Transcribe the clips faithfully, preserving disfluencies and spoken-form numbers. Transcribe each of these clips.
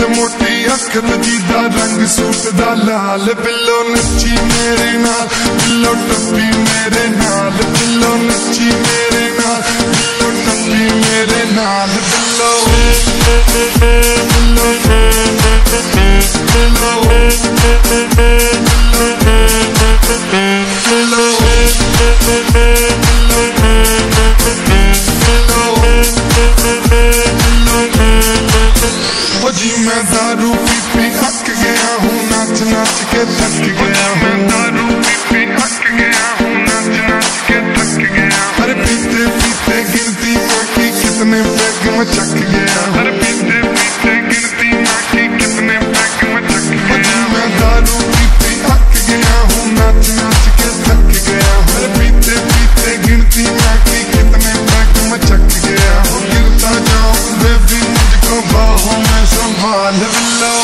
ते मोटी अख ते जीदा रंग सूट दा लाल, बिल्लो नच्ची मेरे नाल, बिल्लो टप्पी मेरे नाल, बिल्लो नच्ची मेरे नाल, बिल्लो टप्पी मेरे नाल, बिल्लो बिल्लो जी मैं दारू पी पी थक गया हूँ, नाच नाच के थक गया हूँ, मैं दारू पी पी थक गया हूँ, नाच नाच के थक गया, हर पीते पीते गिनती माँ की कितने पैग में चक गया, हर पीते पीते गिनती माँ की कितने पैग में चक गया, मैं दारू पी पी थक गया हूँ, नाच नाच के थक गया, हर पीते पीते गिनती माँ की कितने पैग में चक गया, गिरता जाऊँ बेबी मुझको बाहों में संभाल, बिल्लो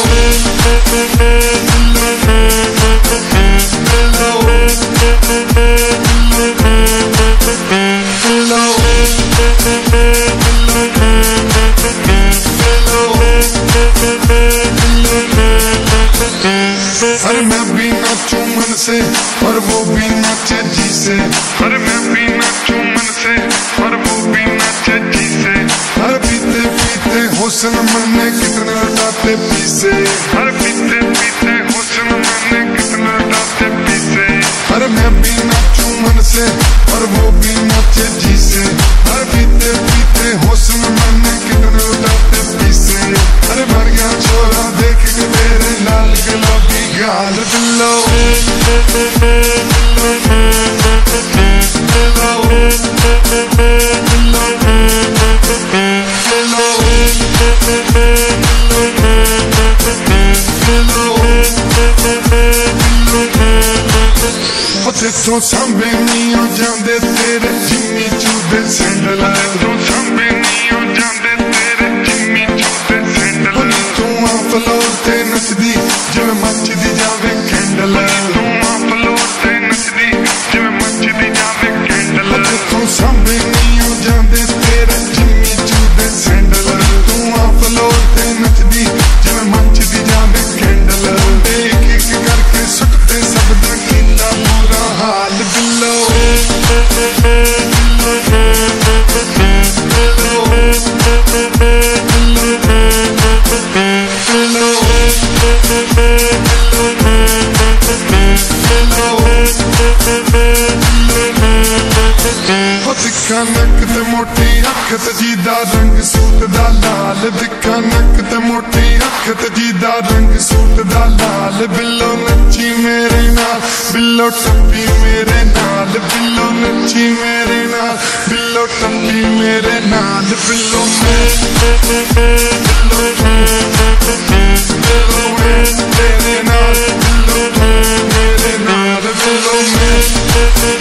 अरे मैं भी नाचूं मन से और वो भी नाचे जी से, अरे मैं भी नाचूं मन से और वो भी नाचे जी से, हर पीते पीते हुस्न मन ने कितने लुटाते पीसे, हर पीते पीते हुस्न मन ने कितने लुटाते पीसे, अरे मैं भी नाचूं मन से और वो भी नाचे जी से, हर पीते पीते हुस्न मन ने कितने लुटाते पीसे, अरे मर गया छोरा देख के मेरे लाल गुलाबी गाल, बिल्लो तो सांबे नहीं हो जाते तेरे जिम्मी चूदे सैंडल, तो सांबे नहीं हो जाते तेरे जिम्मी चूदे सैंडल, तू आ फ्लोर ते नचदी जिवें मचदी जावे कैंडल, तू आ फ्लोर ते नचदी जिवें मचदी जावे कैंडल, तो सांबे नहीं हो जाते तेरे जिम्मी चूदे सैंडल, तू आ फ्लोर ते नचदी जिवें मचदी जावे कैंडल, एक एक करके सुटते सब दा किला बुरा हाल, बिल्लो दिखा नक ते मोटी अख ते जीदा रंग सूट दा लाल, दिखा नक ते मोटी अख ते जीदा रंग सूट दा लाल, बिल्लो नच्ची मेरे नाल, बिल्लो टप्पी मेरे नाल, बिल्लो नच्ची मेरे नाल, बिल्लो टप्पी मेरे नाल, बिल्लो मैं बिल्लो बिल्लो मैं तेरे नाल, बिल्लो मेरे नाल, बिल्लो मैं